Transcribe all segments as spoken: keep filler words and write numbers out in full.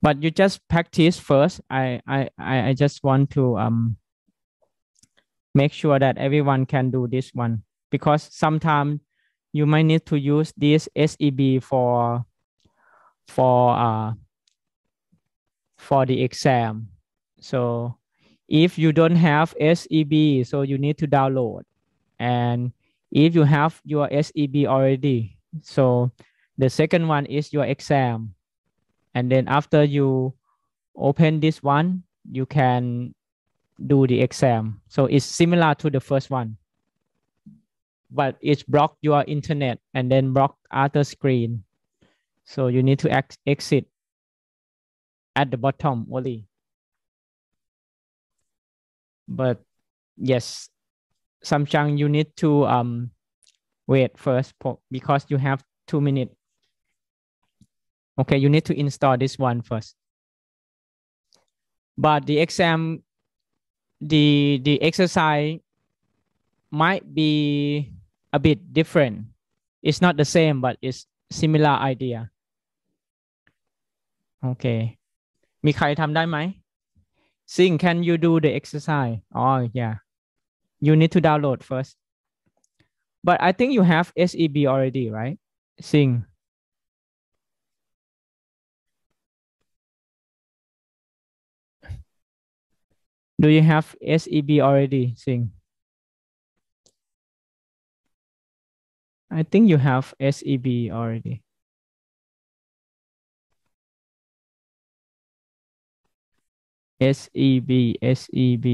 but you just practice first. I I I I just want to um make sure that everyone can do this one because sometimes you might need to use this S E B for for uh for the exam. So if you don't have S E B, so you need to download. And if you have your S E B already, so the second one is your exam. And then after you open this one, you can do the exam. So it's similar to the first one, but it's block your internet and then block other screen. So you need to ex exit at the bottom only. But yes, Samchang, you need to um wait first because you have two minutes. Okay, you need to install this one first. But the exam, the the exercise might be a bit different. It's not the same, but it's similar idea. Okay. มีใครทำได้ไหม Sing, can you do the exercise? Oh, yeah. You need to download first. But I think you have S E B already, right? Sing. Do you have S E B already, Sing? I think you have S E B already. S E B, S E B.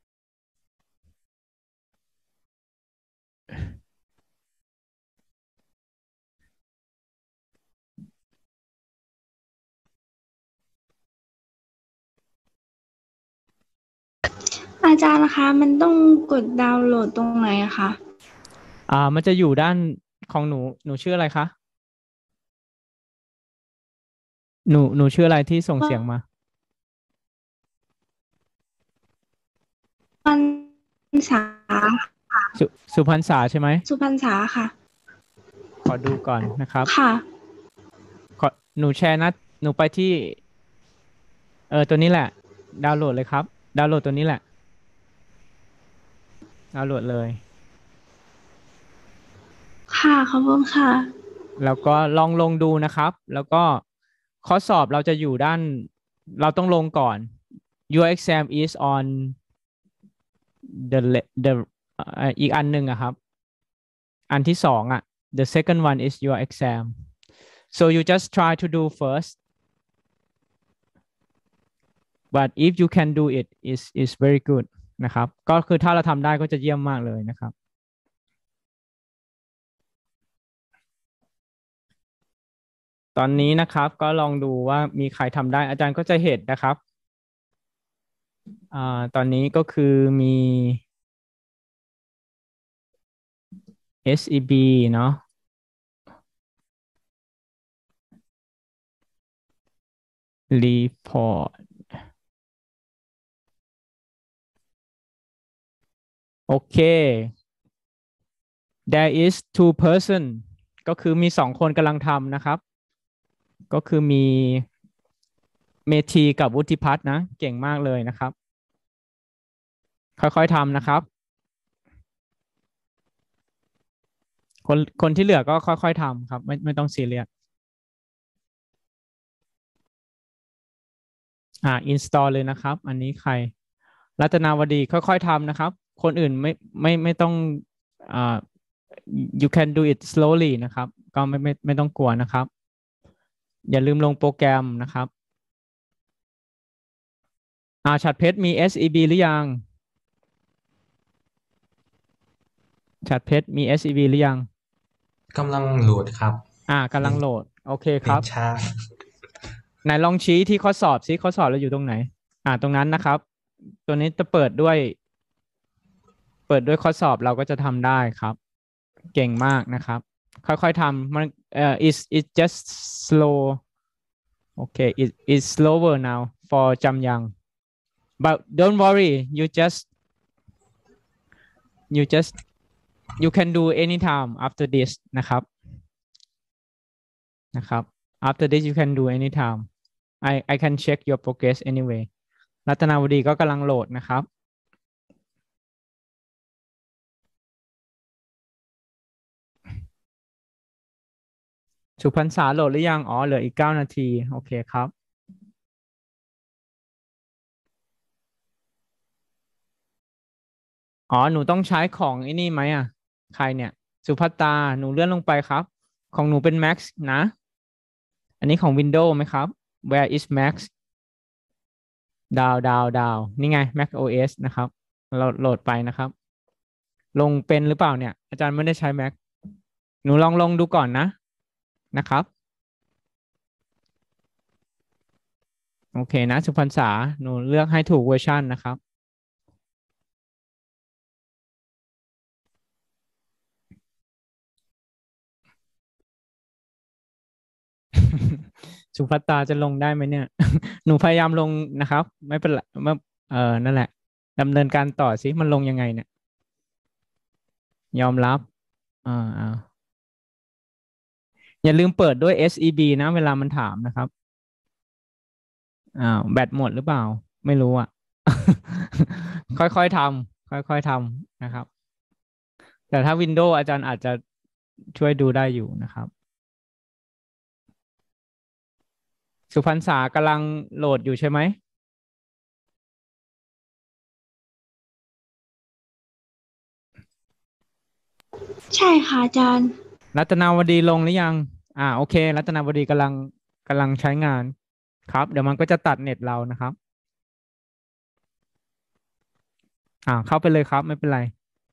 อาจารย์นะคะมันต้องกดดาวน์โหลดตรงไหนอะคะอ่ามันจะอยู่ด้านของหนูหนูชื่ออะไรคะหนูหนูชื่ออะไรที่ส่งเสียงมาพันษาสุสุพรรณษาใช่ไหมสุพรรษาค่ะขอดูก่อนนะครับค่ะขอหนูแชร์นะหนูไปที่เออตัวนี้แหละดาวน์โหลดเลยครับดาวน์โหลดตัวนี้แหละดาวน์โหลดเลยค่ะขอบคุณค่ะแล้วก็ลองลงดูนะครับแล้วก็ข้อสอบเราจะอยู่ด้านเราต้องลงก่อน your exam is on the the อีกอันหนึ่งอะครับอันที่สองอะ the second one is your exam so you just try to do first but if you can do it is is very good นะครับก็คือถ้าเราทำได้ก็จะเยี่ยมมากเลยนะครับตอนนี้นะครับก็ลองดูว่ามีใครทำได้อาจารย์ก็จะเห็นนะครับอ่าตอนนี้ก็คือมี เอส อี บี เนาะ report โอเค there is two person ก็คือมีสองคนกำลังทำนะครับก็คือมีเมธีกับวุฒิพัฒน์นะเก่งมากเลยนะครับค่อยๆทำนะครับคนคนที่เหลือก็ค่อยๆทำครับไม่ไม่ต้องซีเรียสอ่า install เลยนะครับอันนี้ใครรัตนาวดีค่อยๆทำนะครับคนอื่นไม่ไม่ไม่ต้องอ่า you can do it slowly นะครับก็ไม่ไม่ไม่ต้องกลัวนะครับอย่าลืมลงโปรแกรมนะครับอ่าฉัตรเพชรมี เอส อี บี หรือยังฉัตรเพชรมี เอส อี บี หรือยังกำลังโหลดครับอ่ากำลังโหลดโอเคครับช้าไหนลองชี้ที่ข้อสอบซิข้อสอบเราอยู่ตรงไหนอ่าตรงนั้นนะครับตัวนี้จะเปิดด้วยเปิดด้วยข้อสอบเราก็จะทำได้ครับเก่งมากนะครับค่อยๆทำมันเอ่อ is it just slow okay it is slower now for จำยัง but don't worry you just you just you can do anytime after this นะครับนะครับ after this you can do anytime I I can check your progress anyway รัตนาวดีก็กำลังโหลดนะครับสุพรรษาโหลดหรือยังอ๋อเหลืออีกเก้านาทีโอเคครับอ๋อหนูต้องใช้ของไอ้นี่ไหมอ่ะใครเนี่ยสุภัตตาหนูเลื่อนลงไปครับของหนูเป็น Max นะอันนี้ของ Windows ไหมครับ Where is Max ดาวดาวดาวนี่ไง Mac โอ เอส นะครับเราโหลดไปนะครับลงเป็นหรือเปล่าเนี่ยอาจารย์ไม่ได้ใช้ Mac หนูลองลงดูก่อนนะนะครับโอเคนะสุพรรษาหนูเลือกให้ถูกเวอร์ชันนะครับ สุภัตตาจะลงได้ไหมเนี่ย หนูพยายามลงนะครับ ไม่เป็นไรเมื่อเออนั่นแหละดำเนินการต่อสิมันลงยังไงเนี่ยยอมรับอ่าอ่าอย่าลืมเปิดด้วย เอส อี บี นะเวลามันถามนะครับอ้าวแบตหมดหรือเปล่าไม่รู้อ่ะ ค่อยๆทำค่อยๆทำนะครับแต่ถ้า Windows อาจารย์อาจจะช่วยดูได้อยู่นะครับสุพรรษากำลังโหลดอยู่ใช่ไหมใช่ค่ะอาจารย์รัตนาวดีลงหรือยังอ่าโอเครัตนาวดีกำลังกำลังใช้งานครับเดี๋ยวมันก็จะตัดเน็ตเรานะครับอ่าเข้าไปเลยครับไม่เป็นไร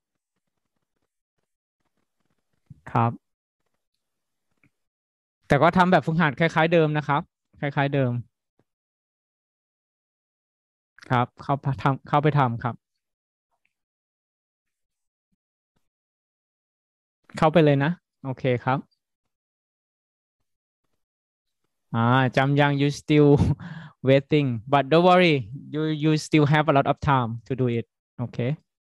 ครับแต่ก็ทำแบบฝึกหัดคล้ายๆเดิมนะครับคล้ายๆเดิมครับเข้าทำเข้าไปทำครับเข้าไปเลยนะโอเคครับอ่าจำยัง you still waiting but don't worry you you still have a lot of time to do it โอเค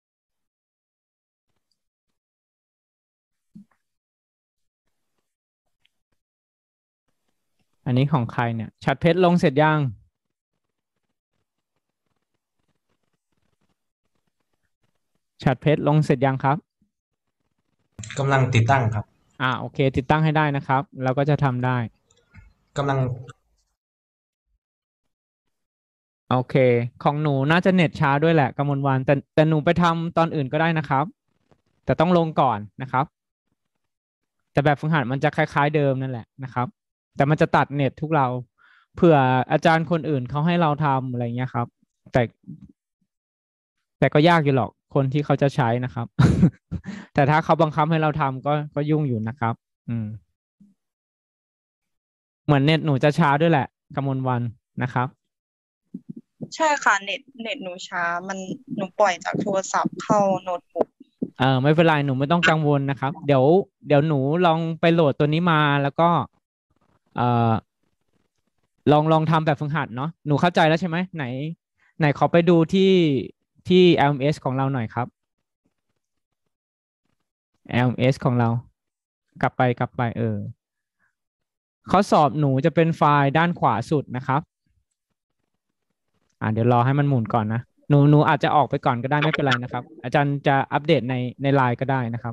อันนี้ของใครเนี่ยชัดเพชรลงเสร็จยังชัดเพชรลงเสร็จยังครับกำลังติดตั้งครับอ่าโอเคติดตั้งให้ได้นะครับเราก็จะทำได้กำลังโอเคของหนูน่าจะเน็ตช้าด้วยแหละกมลวันแต่แต่หนูไปทำตอนอื่นก็ได้นะครับแต่ต้องลงก่อนนะครับแต่แบบฝึกหัดมันจะคล้ายๆเดิมนั่นแหละนะครับแต่มันจะตัดเน็ตทุกเราเผื่ออาจารย์คนอื่นเขาให้เราทำอะไรเงี้ยครับแต่แต่ก็ยากอยู่หรอกคนที่เขาจะใช้นะครับแต่ถ้าเขาบังคับให้เราทำก็ก็ยุ่งอยู่นะครับอืมเหมือนเน็ตหนูจะช้าด้วยแหละกมลวันนะครับใช่ค่ะเน็ตเน็ตหนูช้ามันหนูปล่อยจากโทรศัพท์เข้าโน้ตบุ๊กเออไม่เป็นไรหนูไม่ต้องกังวลนะครับเดี๋ยวเดี๋ยวหนูลองไปโหลดตัวนี้มาแล้วก็เอ่อลองลองทำแบบฝึกหัดเนาะหนูเข้าใจแล้วใช่ไหมไหนไหนขอไปดูที่ที่ แอล เอ็ม เอส ของเราหน่อยครับ แอล เอ็ม เอส ของเรากลับไปกลับไปเออข้อสอบหนูจะเป็นไฟล์ด้านขวาสุดนะครับอ่าเดี๋ยวรอให้มันหมุนก่อนนะหนูหนูอาจจะออกไปก่อนก็ได้ไม่เป็นไรนะครับอาจารย์จะอัปเดตในในไลน์ก็ได้นะครับ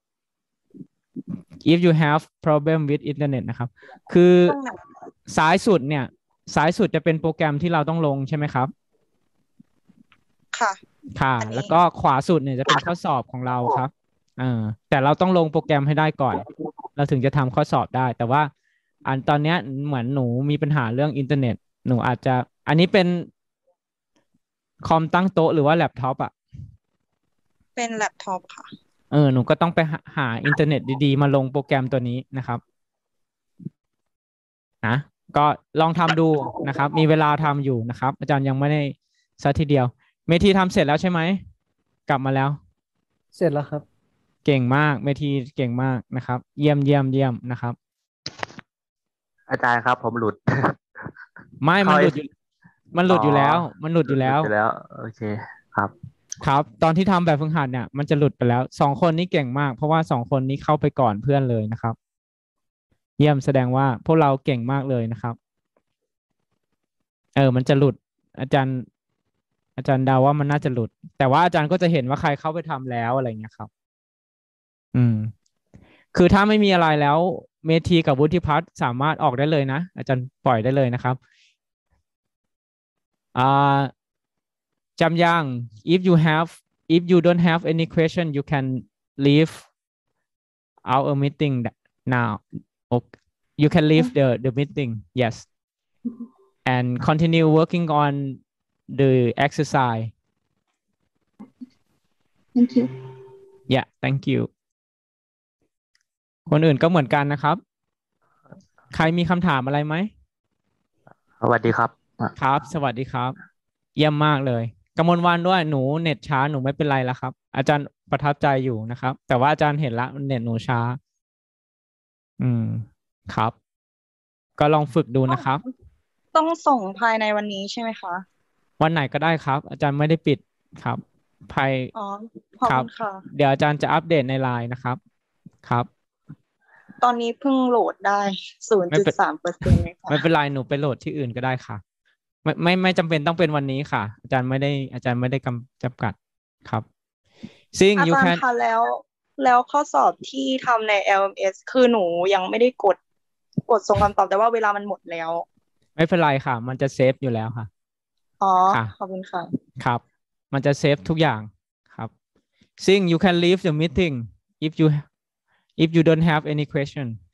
if you have problem with internet นะครับคือซ้ายสุดเนี่ยซ้ายสุดจะเป็นโปรแกรมที่เราต้องลงใช่ไหมครับค่ะค่ะแล้วก็ขวาสุดเนี่ยจะเป็นข้อสอบของเราครับเออแต่เราต้องลงโปรแกรมให้ได้ก่อนเราถึงจะทำข้อสอบได้ แต่ว่าอันตอนเนี้ยเหมือนหนูมีปัญหาเรื่องอินเทอร์เน็ตหนูอาจจะอันนี้เป็นคอมตั้งโต๊ะหรือว่าแล็ปท็อปอ่ะเป็นแล็ปท็อปค่ะเออหนูก็ต้องไปหาหาอินเทอร์เน็ตดีๆมาลงโปรแกรมตัวนี้นะครับนะก็ลองทำดูนะครับมีเวลาทำอยู่นะครับอาจารย์ยังไม่ได้ซะทีเดียวเมทีทำเสร็จแล้วใช่ไหมกลับมาแล้วเสร็จแล้วครับเก่งมากเมทีเก่งมากนะครับเยี่ยมเยี่ยมเยี่ยมนะครับอาจารย์ครับผมหลุดไม่มันหลุดอยู่มันหลุดอยู่แล้วมันหลุดอยู่แล้วอยู่แล้วโอเคครับครับตอนที่ทำแบบฝึกหัดเนี่ยมันจะหลุดไปแล้วสองคนนี้เก่งมากเพราะว่าสองคนนี้เข้าไปก่อนเพื่อนเลยนะครับเยี่ยมแสดงว่าพวกเราเก่งมากเลยนะครับเออมันจะหลุดอาจารย์อาจารย์เดาว่ามันน่าจะหลุดแต่ว่าอาจารย์ก็จะเห็นว่าใครเข้าไปทำแล้วอะไรเงี้ยครับอืมคือถ้าไม่มีอะไรแล้วเมธีกับวุฒิพัฒน์สามารถออกได้เลยนะอาจารย์ปล่อยได้เลยนะครับอ่าจำยัง if you have if you don't have any question you can leave out a meeting now okay. You can leave the the meeting yes and continue working on the exercise thank you yeah thank you คนอื่นก็เหมือนกันนะครับใครมีคำถามอะไรไหมสวัสดีครับครับสวัสดีครับเยี่ยมมากเลยกมลวันด้วยหนูเน็ตช้าหนูไม่เป็นไรแล้วครับอาจารย์ประทับใจอยู่นะครับแต่ว่าอาจารย์เห็นละเน็ตหนูช้าอืมครับก็ลองฝึกดูนะครับต้องส่งภายในวันนี้ใช่ไหมคะวันไหนก็ได้ครับอาจารย์ไม่ได้ปิดครับภายอ๋อขอบคุณค่ะเดี๋ยวอาจารย์จะอัปเดตในไลน์นะครับครับตอนนี้เพิ่งโหลดได้ ศูนย์จุดสามเปอร์เซ็นต์ เลยค่ะไม่เป็นไรหนูไปโหลดที่อื่นก็ได้ค่ะไม่ไม่ไม่จำเป็นต้องเป็นวันนี้ค่ะอาจารย์ไม่ได้อาจารย์ไม่ได้กำจำกัดครับซึ่งอา you จาร can ย์คะแล้วแล้วข้อสอบที่ทำใน แอล เอ็ม เอส คือหนูยังไม่ได้กดกดส่งคำตอบแต่ว่าเวลามันหมดแล้วไม่เป็นไรค่ะมันจะเซฟอยู่แล้วค่ะอ๋อขอบคุณค่ะครับมันจะเซฟทุกอย่างครับซึ่ง you can leave the meeting if you if you don't have any question